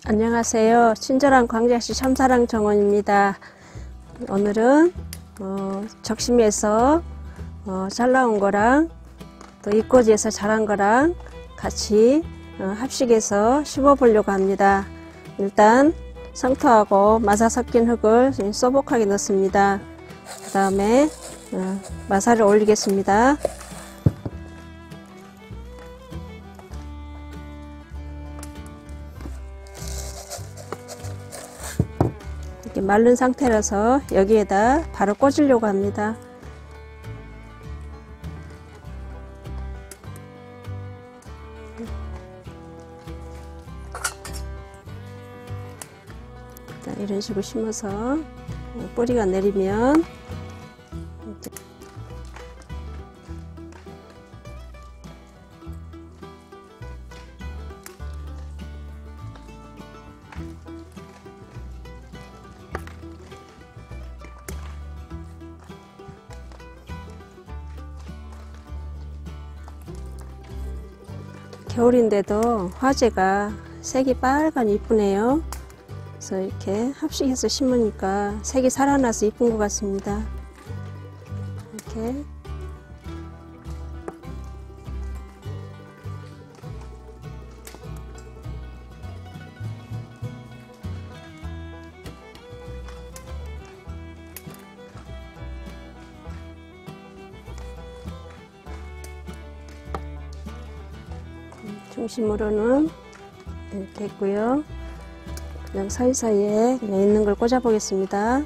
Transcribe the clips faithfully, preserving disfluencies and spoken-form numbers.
안녕하세요. 친절한 광주시 참사랑 정원입니다. 오늘은 어, 적심에서 어, 잘 나온 거랑 또 이꼬지에서 자란 거랑 같이 어, 합식해서 심어 보려고 합니다. 일단 상토하고 마사 섞인 흙을 소복하게 넣습니다. 그 다음에 어, 마사를 올리겠습니다. 이렇게 마른 상태라서 여기에다 바로 꽂으려고 합니다. 이런 식으로 심어서 뿌리가 내리면 겨울인데도 화재가 색이 빨간 이쁘네요. 그래서 이렇게 합식해서 심으니까 색이 살아나서 이쁜 것 같습니다. 이렇게 중심으로는 이렇게 했고요. 그냥 사이사이에 그냥 있는 걸 꽂아 보겠습니다.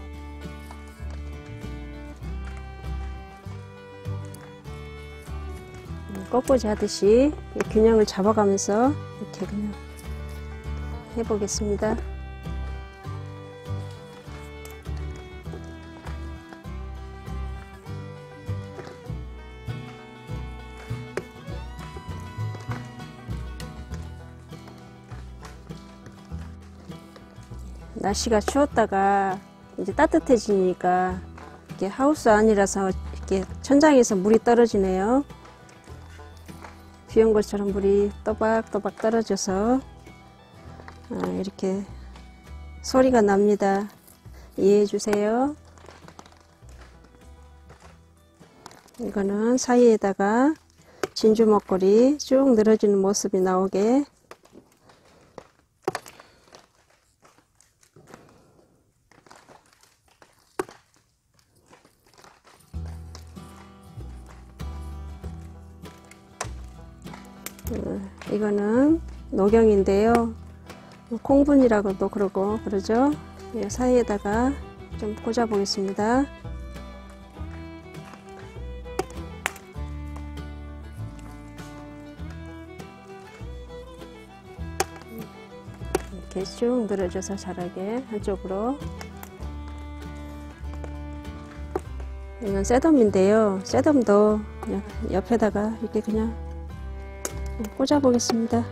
꽃꽂이 하듯이 균형을 잡아가면서 이렇게 그냥 해보겠습니다. 날씨가 추웠다가 이제 따뜻해지니까 이렇게 하우스 안이라서 이렇게 천장에서 물이 떨어지네요. 비 온 것처럼 물이 또박또박 떨어져서 이렇게 소리가 납니다. 이해해 주세요. 이거는 사이에다가 진주 목걸이 쭉 늘어지는 모습이 나오게 이거는 녹용인데요. 콩분이라고도 그러고 그러죠. 이 사이에다가 좀 꽂아 보겠습니다. 이렇게 쭉 늘어져서 자라게 한쪽으로. 이건 셋덤인데요. 셋덤도 그냥 옆에다가 이렇게 그냥 꽂아 보겠습니다.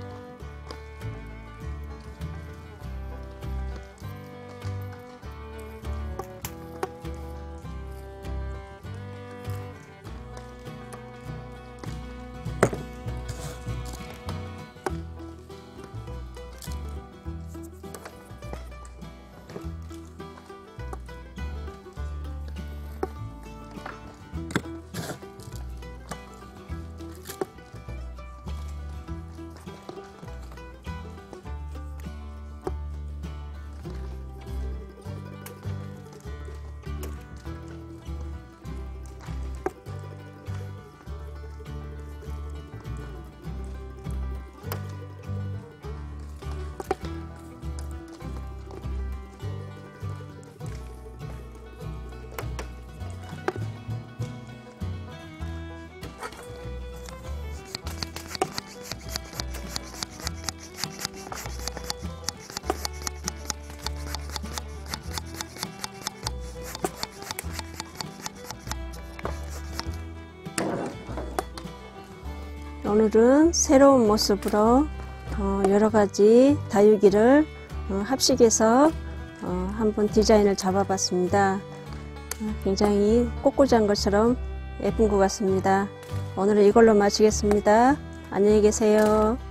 오늘은 새로운 모습으로 어, 여러가지 다육이를 어, 합식해서 어, 한번 디자인을 잡아봤습니다. 어, 굉장히 꽃꽂이한 것처럼 예쁜 것 같습니다. 오늘은 이걸로 마치겠습니다. 안녕히 계세요.